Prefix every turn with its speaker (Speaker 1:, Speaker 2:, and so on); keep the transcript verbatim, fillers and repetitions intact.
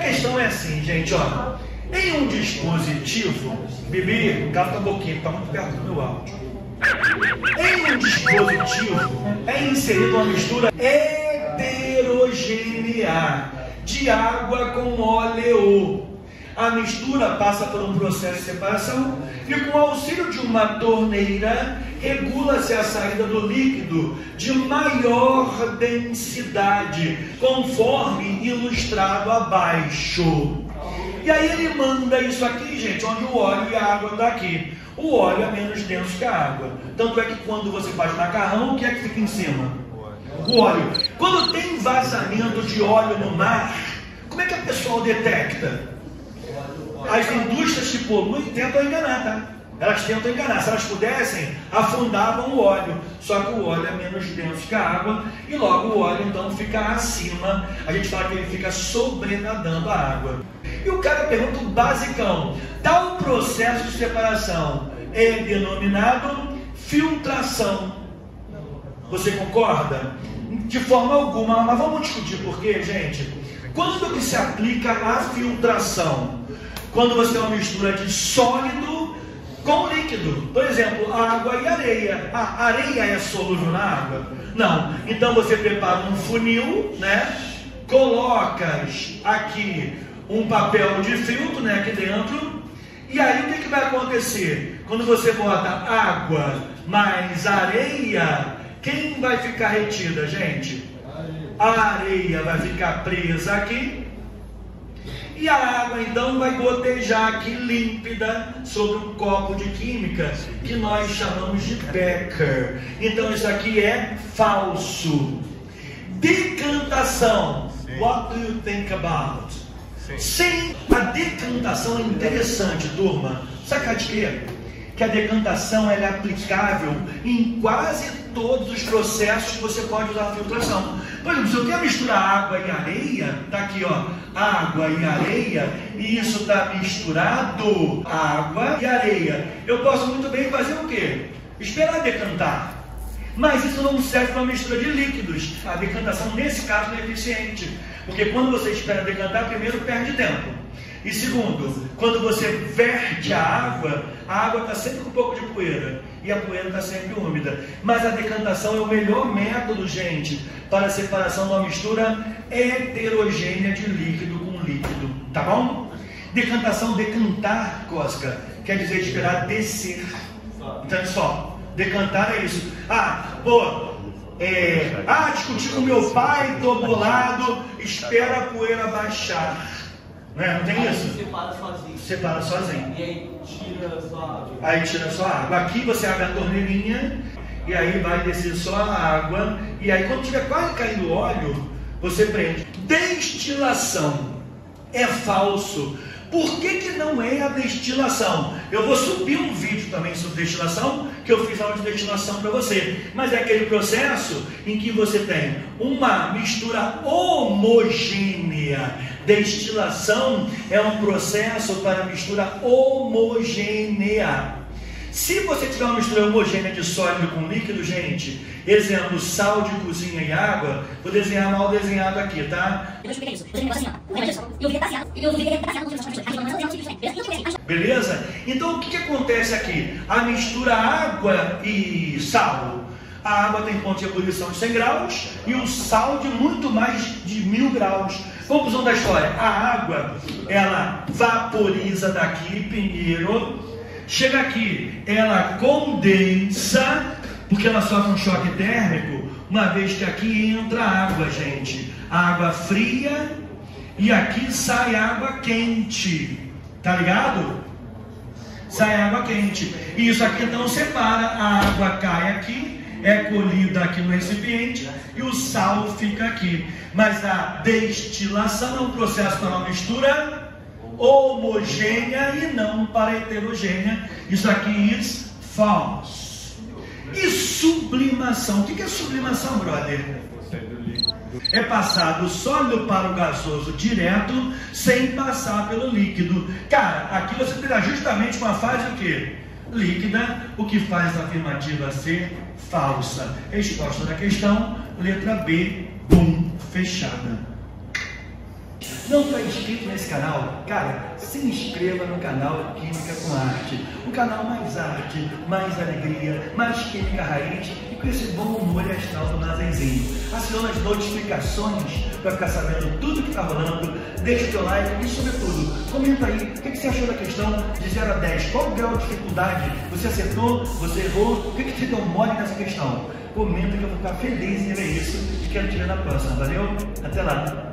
Speaker 1: questão é assim, gente, ó. Em um dispositivo, Bibi, cala a boquinha, está muito perto do meu áudio. Em um dispositivo é inserida uma mistura heterogênea de água com óleo. A mistura passa por um processo de separação e, com o auxílio de uma torneira, regula-se a saída do líquido de maior densidade, conforme ilustrado abaixo. E aí ele manda isso aqui, gente, onde o óleo e a água estão aqui. O óleo é menos denso que a água. Tanto é que quando você faz macarrão, o que é que fica em cima? O óleo. Quando tem vazamento de óleo no mar, como é que a pessoa detecta? As indústrias que poluem tentam enganar, tá? Elas tentam enganar. Se elas pudessem, afundavam o óleo. Só que o óleo é menos denso que a água e logo o óleo então fica acima. A gente fala que ele fica sobrenadando a água. E o cara pergunta o basicão. Tal processo de separação é denominado filtração. Você concorda? De forma alguma, mas vamos discutir por quê, gente? Quando que se aplica a filtração? Quando você tem uma mistura de sólido com líquido. Por exemplo, água e areia. A areia é solúvel na água? Não. Então você prepara um funil, né? Colocas aqui um papel de filtro, né, aqui dentro. E aí o que, que vai acontecer? Quando você bota água mais areia, quem vai ficar retida, gente? A areia vai ficar presa aqui. E a água então vai gotejar aqui límpida sobre um copo de química que nós chamamos de Becker. Então isso aqui é falso. Decantação. What do you think about? Sim, a decantação é interessante, turma. Sabe de quê? Que a decantação ela é aplicável em quase todos os processos que você pode usar a filtração. Por exemplo, se eu quero misturar água e areia, tá aqui ó, água e areia, e isso está misturado, água e areia. Eu posso muito bem fazer o quê? Esperar decantar. Mas isso não serve para mistura de líquidos. A decantação nesse caso não é eficiente. Porque quando você espera decantar, primeiro perde tempo. E segundo, quando você verte a água, a água está sempre com um pouco de poeira. E a poeira está sempre úmida. Mas a decantação é o melhor método, gente, para a separação de uma mistura heterogênea de líquido com líquido. Tá bom? Decantação, decantar, Cosca, quer dizer esperar descer. Então só, decantar é isso. Ah, pô, é, ah, discuti com meu pai, tô bolado, espera a poeira baixar. Não, é? Não tem
Speaker 2: aí
Speaker 1: isso?
Speaker 2: Separa sozinho.
Speaker 1: Separa sozinho.
Speaker 2: E aí tira só a água.
Speaker 1: Aí tira só a água. Aqui você abre a torneirinha e aí vai descer só a água. E aí quando tiver quase caindo o óleo, você prende. Destilação é falso. Por que que não é a destilação? Eu vou subir um vídeo também sobre destilação, que eu fiz aula de destilação para você. Mas é aquele processo em que você tem uma mistura homogênea. Destilação é um processo para mistura homogênea. Se você tiver uma mistura homogênea de sólido com líquido, gente, exemplo, sal de cozinha e água, vou desenhar mal desenhado aqui, tá? Beleza? Então o que, que acontece aqui? A mistura água e sal. A água tem ponto de ebulição de cem graus e o sal de muito mais de mil graus. Conclusão da história, a água, ela vaporiza daqui primeiro, chega aqui, ela condensa, porque ela sofre um choque térmico, uma vez que aqui entra água, gente. Água fria e aqui sai água quente. Tá ligado? Sai água quente. E isso aqui então separa, a água cai aqui, é colhida aqui no recipiente e o sal fica aqui. Mas a destilação é um processo para uma mistura homogênea e não para heterogênea. Isso aqui is false. E sublimação. O que é sublimação, brother? É passar do sólido para o gasoso direto, sem passar pelo líquido. Cara, aqui você terá justamente uma fase o quê? Líquida, o que faz a afirmativa ser falsa. Resposta da questão, letra B, bum, fechada. não está inscrito nesse canal, cara, se inscreva no canal Química com Arte. Um canal mais arte, mais alegria, mais química raiz e com esse bom humor e astral do Mazenzinho. Aciona as notificações para ficar sabendo tudo que está rolando. Deixa o teu like e, sobretudo, comenta aí o que, que você achou da questão de zero a dez. Qual o grau de dificuldade? Você acertou? Você errou? O que, que te deu mole nessa questão? Comenta que eu vou ficar feliz em ver isso e quero te ver na próxima. Valeu? Até lá!